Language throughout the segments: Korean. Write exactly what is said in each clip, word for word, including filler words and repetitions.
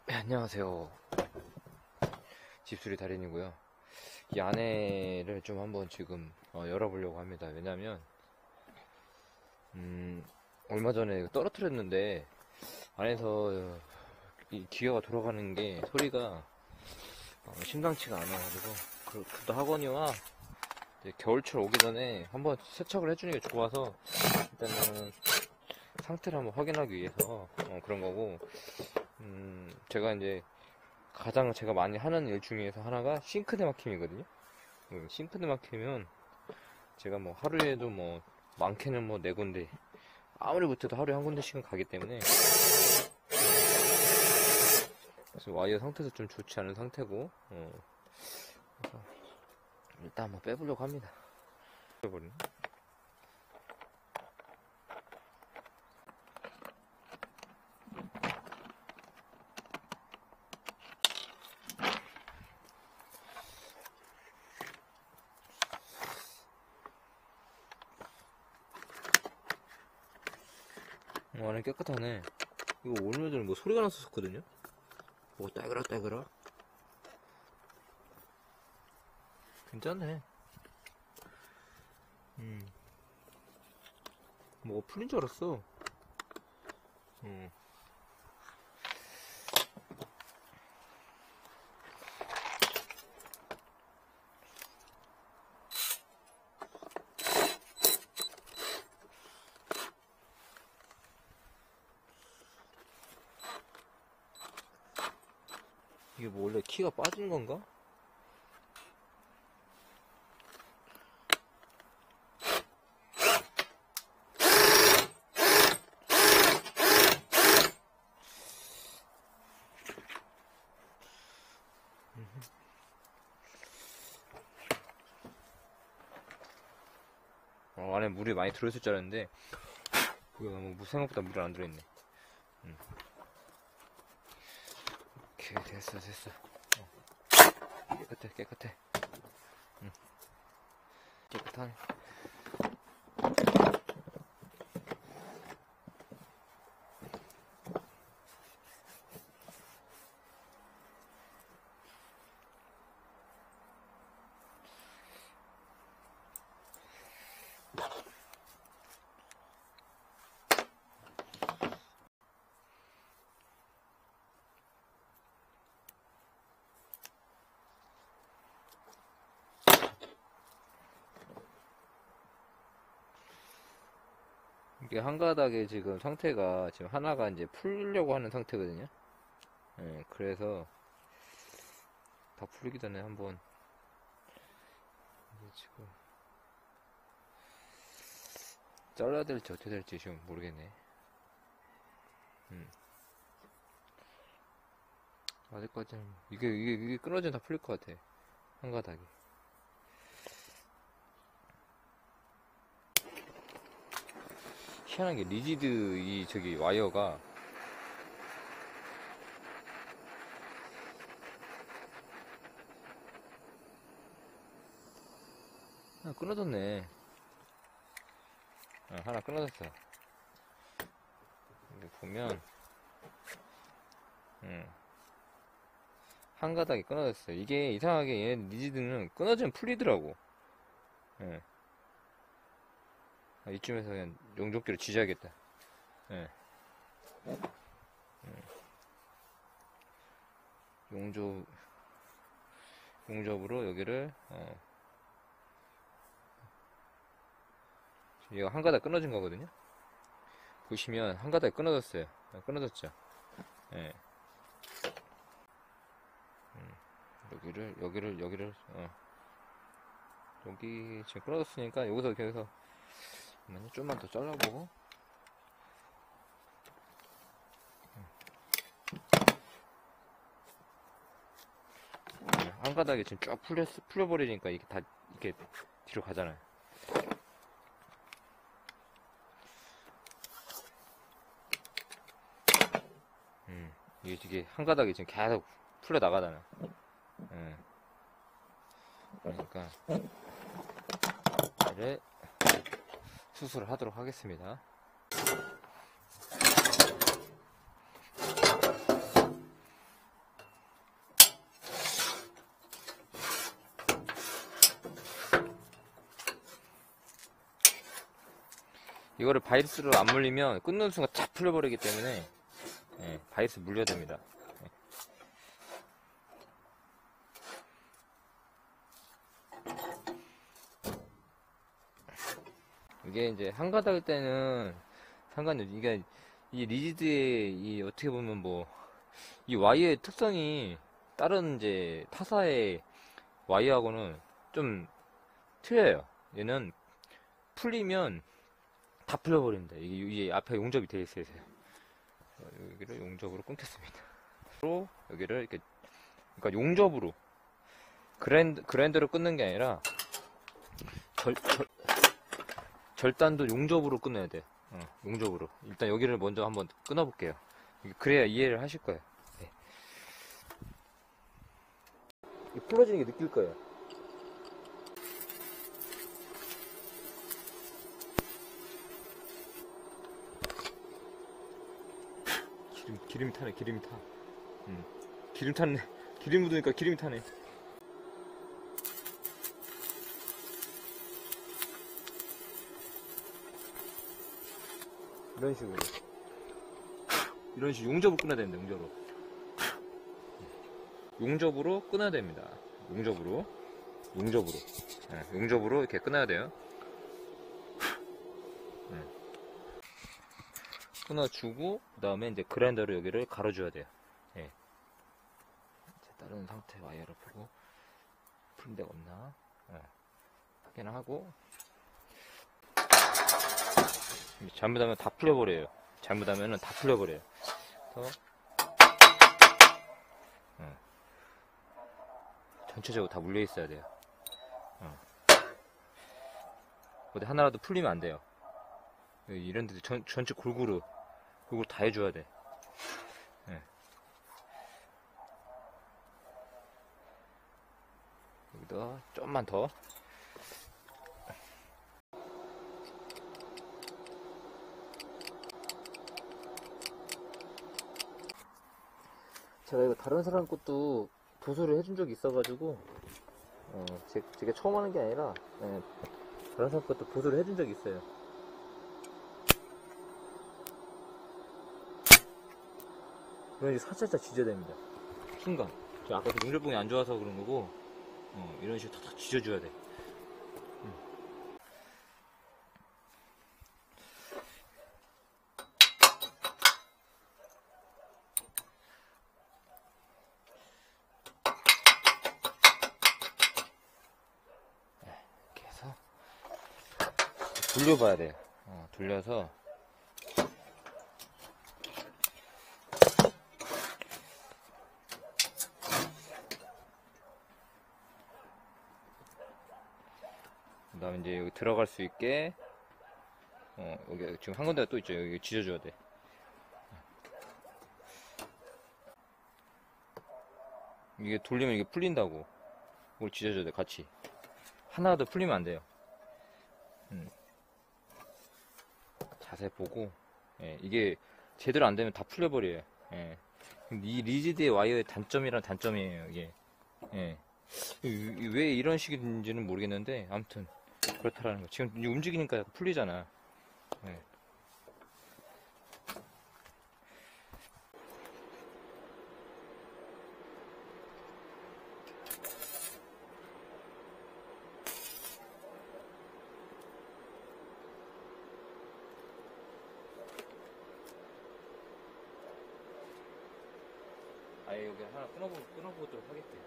네, 안녕하세요. 집수리 달인이고요. 이 안에를 좀 한번 지금 어, 열어보려고 합니다. 왜냐면 음, 얼마 전에 떨어뜨렸는데 안에서 이 기어가 돌아가는 게 소리가 어, 심상치가 않아가지고 그렇기도 하거니와 이제 겨울철 오기 전에 한번 세척을 해주는 게 좋아서 일단은 상태를 한번 확인하기 위해서 어, 그런 거고, 음, 제가 이제 가장 제가 많이 하는 일 중에서 하나가 싱크대 막힘이거든요. 음, 싱크대 막히면 제가 뭐 하루에도 뭐 많게는 뭐 네 군데, 아무리 못해도 하루에 한 군데씩은 가기 때문에, 그래서 와이어 상태도 좀 좋지 않은 상태고, 어, 그래서 일단 한번 빼보려고 합니다. 빼버리네. 어, 안에 깨끗하네. 이거 얼마 전에 뭐 소리가 났었거든요. 뭐 따그라 따그라. 괜찮네. 음. 뭐가 풀린 줄 알았어. 음. 이게 뭐 원래 키가 빠진 건가? 어, 안에 물이 많이 들어있을 줄 알았는데 이거 너무 생각보다 물이 안 들어있네. 음. 오케이, 됐어 됐어. 어. 깨끗해 깨끗해. 음. 깨끗하네. 이게 한 가닥에 지금 상태가 지금 하나가 이제 풀려고 하는 상태거든요. 네, 그래서 다 풀리기 전에 한번 지금 잘라야 될지 어떻게 될지 지금 모르겠네. 음. 아직까지는 이게 이게 이게 끊어지면 다 풀릴 것 같아. 한 가닥이. 희한한 게 리지드 이 저기 와이어가 하나 끊어졌네. 어, 하나 끊어졌어. 여기 보면 음, 한 가닥이 끊어졌어요. 이게 이상하게 얘 리지드는 끊어지면 풀리더라고. 예. 아, 이쯤에서 그냥 용접기로 지져야겠다. 예. 음. 용접 용접으로 여기를 어. 얘가 한 가닥 끊어진 거거든요. 보시면 한 가닥이 끊어졌어요. 끊어졌죠. 예. 음. 여기를 여기를 여기를 어. 여기 지금 끊어졌으니까 여기서 여기서 좀만 더 잘라보고. 한 가닥이 지금 쫙 풀려, 풀려버리니까 이게 다 이렇게 뒤로 가잖아요. 음, 이게, 이게 한 가닥이 지금 계속 풀려 나가잖아요. 음. 그러니까 얘를 수술을 하도록 하겠습니다. 이거를 바이러스로 안 물리면 끊는 순간 다 풀려버리기 때문에 예, 바이러스 물려야 됩니다. 예. 이게 이제 한가닥일 때는 상관이 없지. 이게 이 리지드의 이 어떻게 보면 뭐 이 와이어의 특성이 다른 이제 타사의 와이어하고는 좀 틀려요. 얘는 풀리면 다 풀려버립니다. 이게, 이게 앞에 용접이 되어 있어요. 여기를 용접으로 끊겠습니다. 또 여기를 이렇게, 그러니까 용접으로 그랜드 그랜드로 끊는 게 아니라 절, 절, 절단도 용접으로 끊어야 돼. 어, 용접으로. 일단 여기를 먼저 한번 끊어볼게요. 그래야 이해를 하실 거예요. 네. 풀어지는 게 느낄 거예요. 기름, 기름이 타네, 기름이 타. 음. 기름 탔네. 기름 묻으니까 기름이 타네. 이런 식으로. 이런 식으로 용접으로 끊어야 됩니다, 용접으로. 용접으로 끊어야 됩니다. 용접으로. 용접으로. 네, 용접으로 이렇게 끊어야 돼요. 네. 끊어주고, 그 다음에 이제 그라인더로 여기를 갈아줘야 돼요. 네. 다른 상태 와이어를 보고, 풀린 데가 없나? 네. 확인을 하고, 잘못하면 다 풀려버려요. 잘못하면 다 풀려버려요. 그래서 어. 전체적으로 다 물려있어야 돼요. 어. 어디 하나라도 풀리면 안 돼요. 이런 데도 전, 전체 골고루 골고루 다 해줘야 돼. 네. 여기다 좀만 더. 제가 이거 다른 사람 것도 보수를 해준 적이 있어가지고, 어, 제, 제가 처음 하는 게 아니라, 예, 다른 사람 것도 보수를 해준 적이 있어요. 이런 식으로 살짝 지져야 됩니다. 순간. 저 아까 그 용접봉이 안 좋아서 그런 거고, 어, 이런 식으로 탁탁 지져줘야 돼. 음. 돌려봐야 돼요. 어, 돌려서 그 다음에 이제 여기 들어갈 수 있게 어, 여기 지금 한 군데가 또 있죠. 여기 지져줘야 돼. 이게 돌리면 이게 풀린다고. 이걸 지져줘야 돼. 같이 하나라도 풀리면 안 돼요. 음. 자세히 보고, 예, 이게 제대로 안 되면 다 풀려버려요. 예. 이 리지드의 와이어의 단점이란 단점이에요, 이게. 예. 왜 이런 식인지는 모르겠는데, 아무튼, 그렇다라는 거. 지금 움직이니까 풀리잖아. 예. 아예 여기 하나 끊어보, 끊어보도록 하겠대요.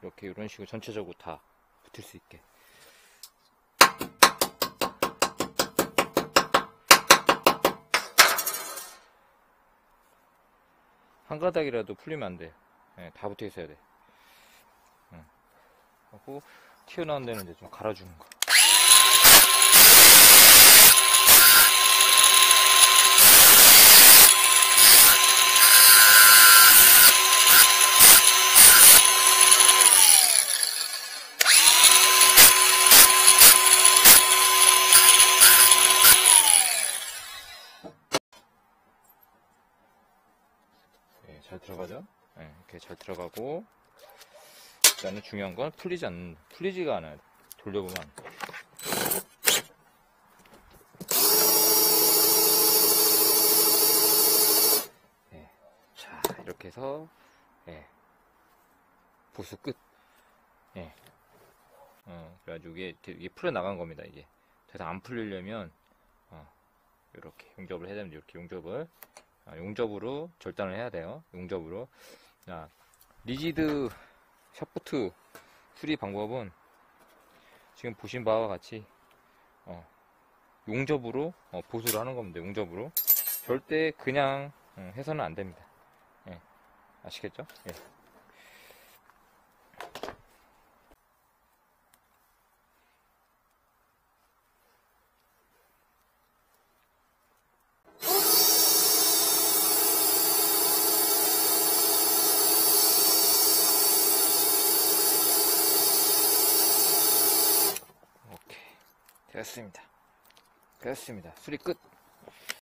이렇게 이런 식으로 전체적으로 다 붙을 수 있게. 한 가닥이라도 풀리면 안 돼. 네, 다 붙어 있어야 돼. 응. 하고 튀어나온 데는 이제 좀 갈아주는 거. 네, 잘 들어가죠? 네, 이렇게 잘 들어가고, 일단은 중요한 건 풀리지 않는, 풀리지가 않아요. 돌려보면. 네, 자, 이렇게 해서, 네, 보수 끝. 네. 어, 그래가지고 이게, 이게 풀어나간 겁니다, 이게. 더 이상 안 풀리려면, 어, 이렇게 용접을 해야 됩니다. 이렇게 용접을. 아, 용접으로 절단을 해야 돼요. 용접으로. 자, 리지드 샤프트 수리 방법은 지금 보신 바와 같이 어, 용접으로 어, 보수를 하는 겁니다. 용접으로. 절대 그냥 어, 해서는 안 됩니다. 예. 아시겠죠? 예. 됐습니다. 됐습니다. 수리 끝.